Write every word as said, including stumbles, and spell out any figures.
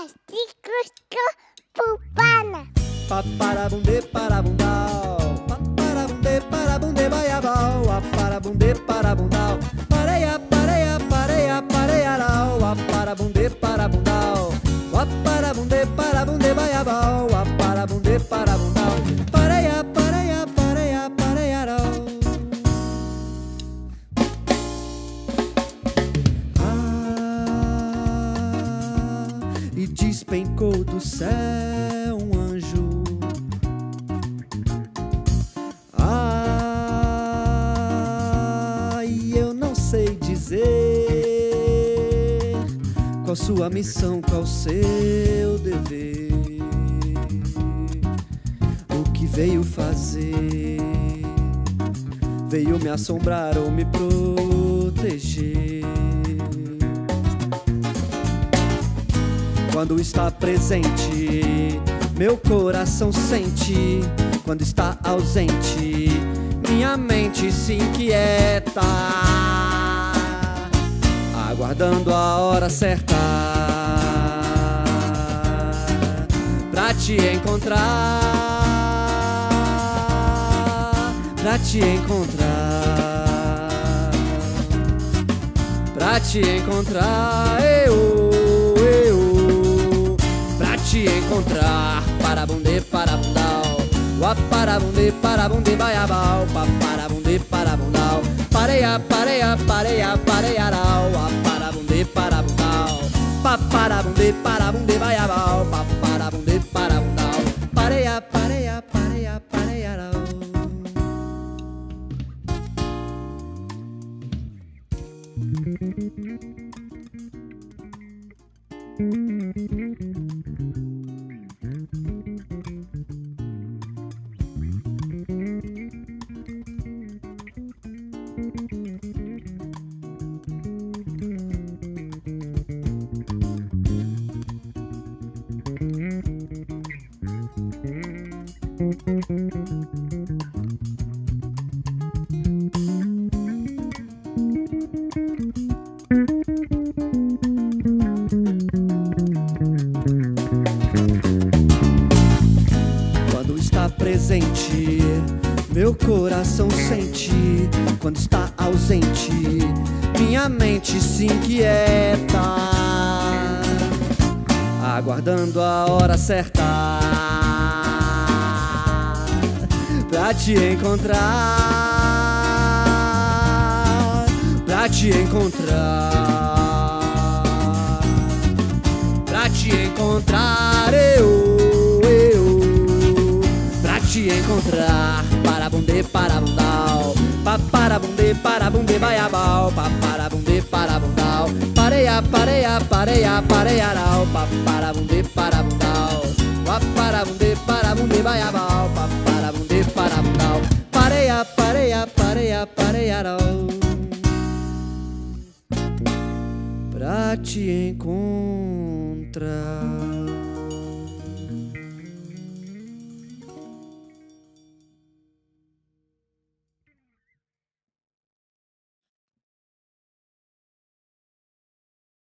Plasticos Pupana. Paparabundê, parabundau, paparabundê, parabundê, baiabau, aparabundê, parabundau, pareia, pareia, pareia, pareiarau, aparabundê, parabundau, aparabundê, parabundê, baiabau, aparabundê, parabundau, pareia, pareia, pareia, pareiarau. Ah, e despencou do céu um anjo. Ah, e eu não sei dizer qual sua missão, qual seu dever, o que veio fazer. Veio me assombrar ou me proteger. Quando está presente, meu coração sente. Quando está ausente, minha mente se inquieta, aguardando a hora certa pra te encontrar, pra te encontrar, pra te encontrar, eu, eu, pra te encontrar. Parabundê, parabundau, aparabundê, parabundê, baiabau, paparabundê, parabundau, pareia, pareia, pareia, pareiarau, aparabundê, parabundau, paparabundê, parabundê, baiabau, paparabundê, parabundau, pareia, pareia, pareia, pareiarau. Quando está presente, meu coração sente. Quando está ausente, minha mente se inquieta, aguardando a hora certa pra te encontrar, pra te encontrar, pra te encontrar, eu, eu, pra te encontrar. Parabundê, parabundau, paparabundê, parabundê, baiabau, paparabundê, parabundau, pareia, pareia, pareia, pareiarau, paparabundê, parabundau, paparabundê, parabundê, baiabau, paparabundê, parabundau, pareia, pareia, pareia, pareiarau, pra te encontrar.